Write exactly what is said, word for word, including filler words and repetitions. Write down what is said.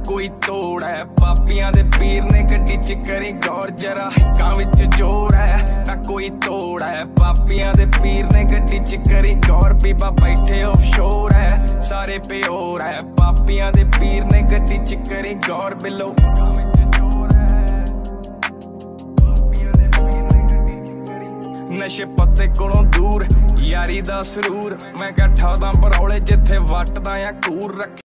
कोई तोड़ है। पापियां दे पीर ने गड्डी च करी गौर जरा हिक्कां विच जोड़ है ना कोई तोड़ है। पापियां दे पीर ने गड्डी च करी गौर बीबा बैठे ऑफशोर है सारे प्योर है। पापियां दे पीर ने गड्डी च करी गौर बिलो नशे पत्ते कोलों दूर यारी दा सरूर मैं कट्ठा दा बरौले जिथे वटदा या कूर रख